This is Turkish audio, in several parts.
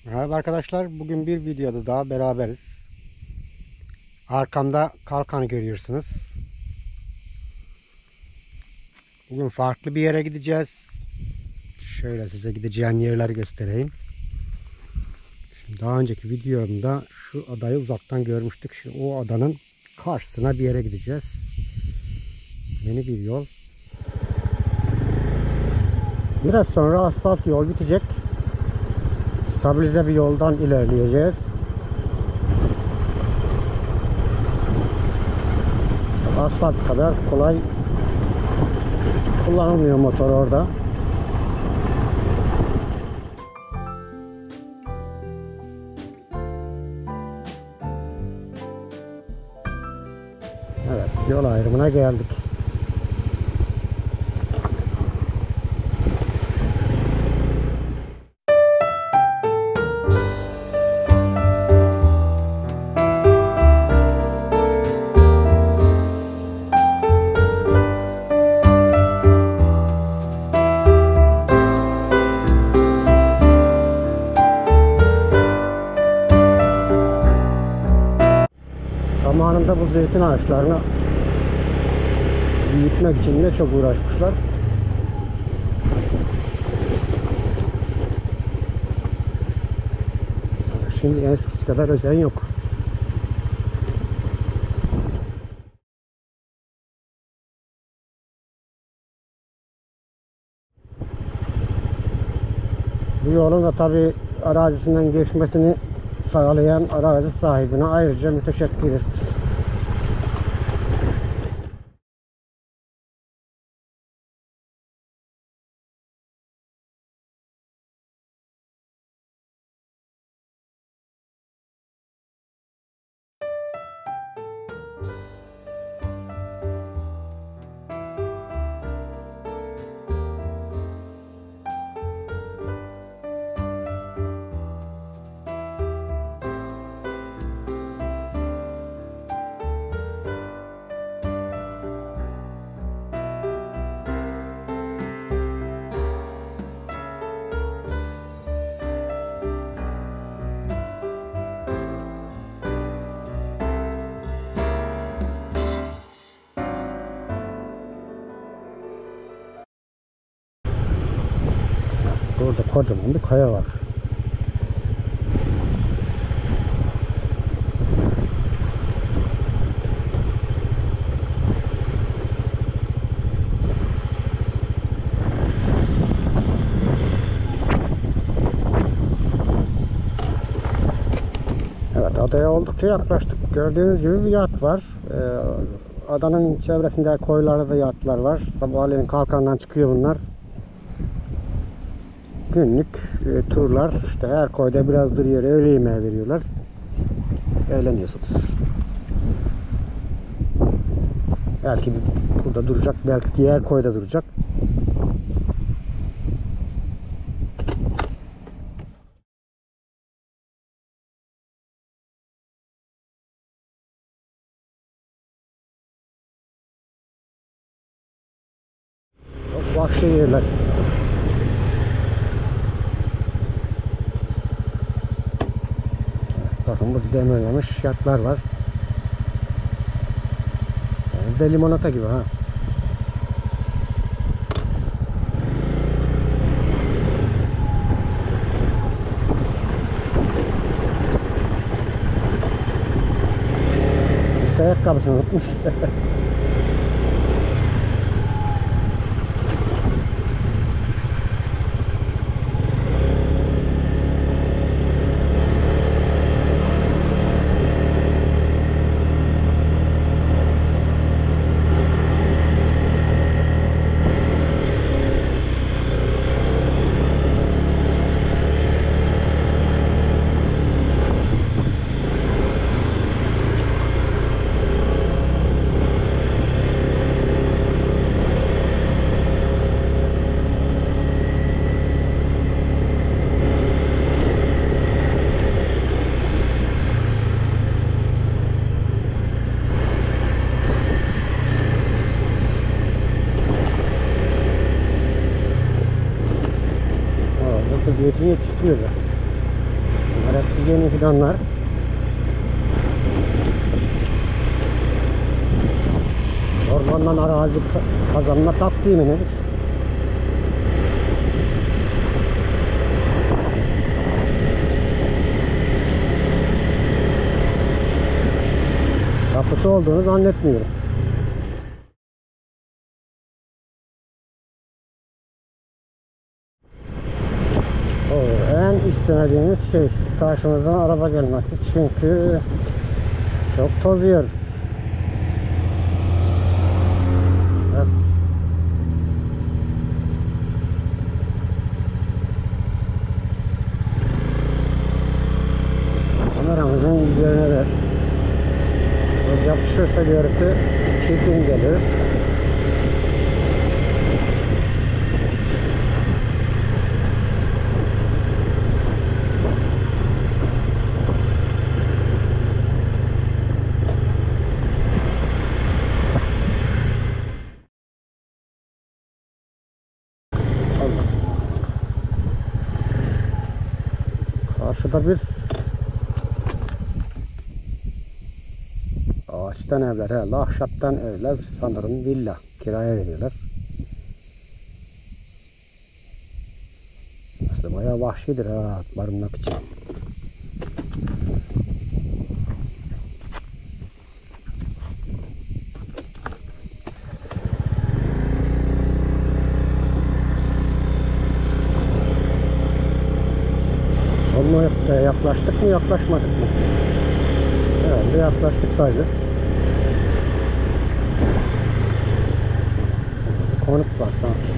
Merhaba arkadaşlar, bugün bir videoda daha beraberiz. Arkamda kalkanı görüyorsunuz. Bugün farklı bir yere gideceğiz. Şöyle size gideceğim yerleri göstereyim. Şimdi daha önceki videomda şu adayı uzaktan görmüştük. Şimdi o adanın karşısına bir yere gideceğiz. Yeni bir yol. Biraz sonra asfalt yol bitecek. Stabilize bir yoldan ilerleyeceğiz. Asfalt kadar kolay kullanılmıyor motor orada. Evet, yol ayrımına geldik. Zamanında bu zeytin ağaçlarını büyütmek için de çok uğraşmışlar. Şimdi eskisi kadar özen yok. Bu yolun da tabi arazisinden geçmesini sağlayan arazi sahibine ayrıca müteşekkiriz. Burada kocaman bir kaya var. Evet, adaya oldukça yaklaştık. Gördüğünüz gibi bir yat var. Adanın çevresinde koylarda yatlar var. Sabahleyin kalkandan çıkıyor bunlar. Günlük turlar. İşte her koyda biraz duruyor. Öğle yemeği veriyorlar. Eğleniyorsunuz. Belki burada duracak. Belki diğer koyda duracak. Çok vahşi yerler. Bakın burada demirlemiş yatlar var. Denizde limonata gibi ha. Ayakkabısını unutmuş. Zeytin yetiştiriyorlar. Evet, yeni fidanlar. Ormandan arazi kazanma takvimi nedir? Kapısı olduğunu zannetmiyorum. O en istemediğimiz şey karşımızdan araba gelmesi, çünkü çok tozuyor. Evet. Kameramızın üzerine de toz yapışırsa görüntü çirkin gelir. Karşıda bir ağaçtan evler, herhalde ahşaptan evler, sanırım villa kiraya veriyorlar. Aslında bayağı vahşidir ha, barınmak için. Sonuna yaklaştık mı, yaklaşmadık mı? Herhalde yaklaştık sadece. Konut var sanki.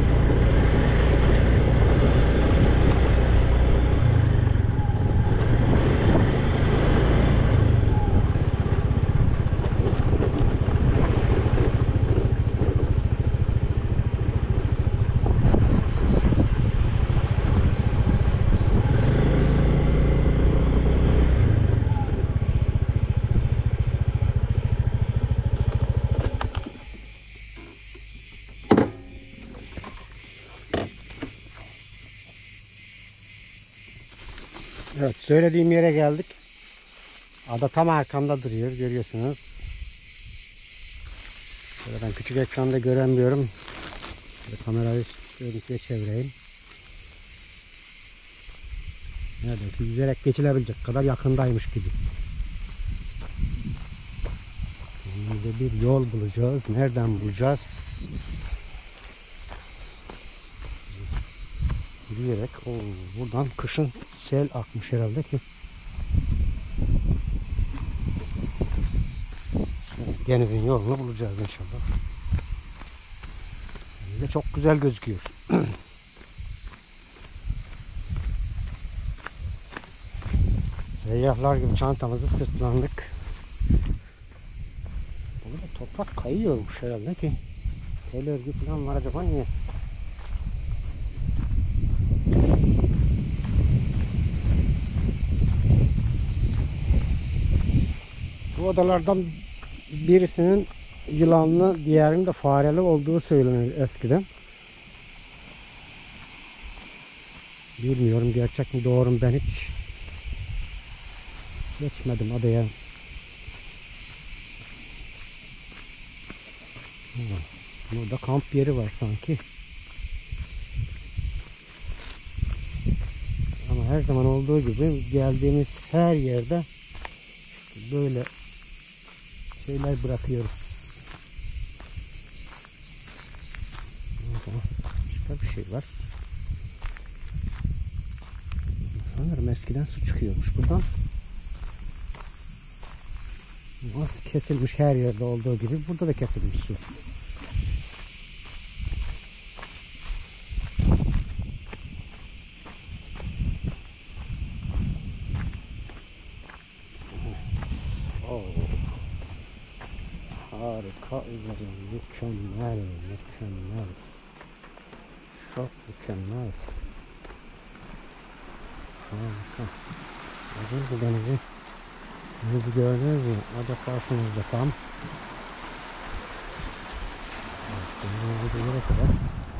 Evet, söylediğim yere geldik. Ada tam arkamda duruyor, görüyorsunuz. Şöyle ben küçük ekranda göremiyorum. Şöyle kamerayı görüntüye çevireyim. Neredeyse yüzerek geçilebilecek kadar yakındaymış gibi. Şimdi bir yol bulacağız. Nereden bulacağız? Yürüyerek. Buradan kışın sel akmış herhalde ki. Denizin yolunu bulacağız inşallah. Deniz de çok güzel gözüküyor. Seyyahlar gibi çantamızı sırtlandık. Burada toprak kayıyormuş herhalde ki. Tel örgü falan var, acaba niye? Bu odalardan birisinin yılanlı, diğerinin de fareli olduğu söylenir eskiden. Bilmiyorum gerçek mi doğru mu, ben hiç geçmedim adaya. Burada kamp yeri var sanki. Ama her zaman olduğu gibi geldiğimiz her yerde böyle şeyler bırakıyoruz. Başka bir şey var. Sanırım eskiden su çıkıyormuş buradan. Ama kesilmiş, her yerde olduğu gibi burada da kesilmiş su. Harika, mükemmel, mükemmel. Çok mükemmel. Harika. Bu denizi gördünüz mü? O da karşınızda tam.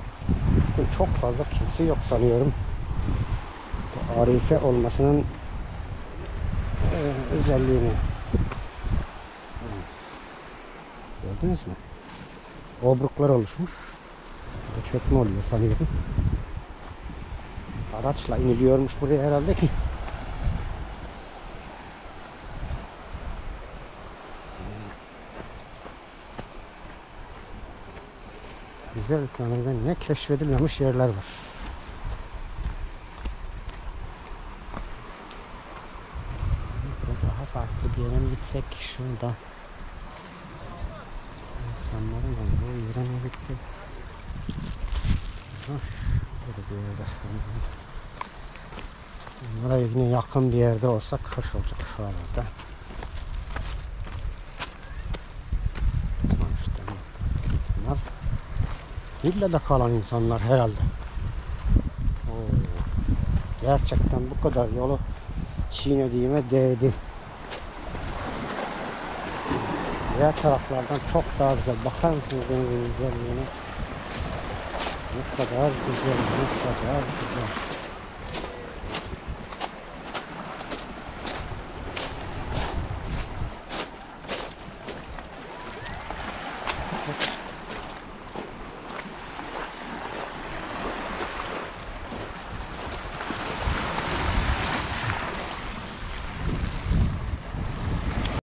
Çok fazla kimse yok sanıyorum. Arife olmasının özelliğini. Gördünüz mü? Obruklar oluşmuş. Burada çökme oluyor sanıyorum. Araçla iniliyormuş buraya herhalde ki. Güzel planında ne keşfedilmemiş yerler var. Mesela daha farklı bir yere mi gitsek şurada. İnsanların olduğu yere mi gitsek? Böyle bir yerde sanırım. Bunlara yine yakın bir yerde olsak hoş olacak şuralarda. İşte bunlar villada kalan insanlar herhalde. Oo, gerçekten bu kadar yolu çiğnediğime değdi. Diğer taraflardan çok daha güzel. Bakar mısınız denizin güzelliğine? Ne kadar güzel, ne kadar güzel.